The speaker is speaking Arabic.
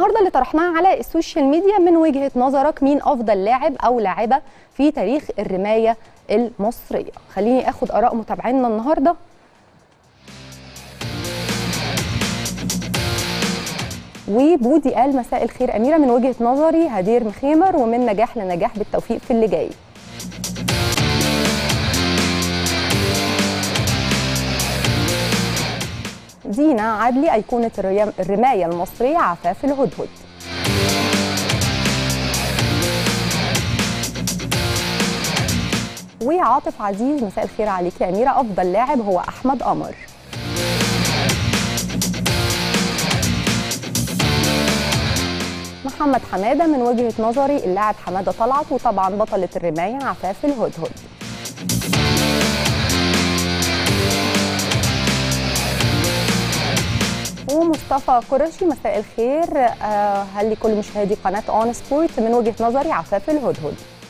النهارده اللي طرحناها على السوشيال ميديا، من وجهة نظرك مين أفضل لاعب أو لاعبة في تاريخ الرماية المصرية؟ خليني آخد آراء متابعينا النهارده. وبودي قال: مساء الخير أميرة، من وجهة نظري هدير مخيمر، ومن نجاح لنجاح بالتوفيق في اللي جاي. دينا عدلي: أيقونة الرماية المصرية عفاف الهدهد. وعاطف عزيز: مساء الخير عليك يا أميرة، أفضل لاعب هو أحمد قمر. محمد حمادة: من وجهة نظري اللاعب حمادة طلعت، وطبعا بطلة الرماية عفاف الهدهد. ومصطفى قرشي: مساء الخير، هل لكل مشاهدي قناة اون سبورت، من وجهة نظري عفاف الهدهد.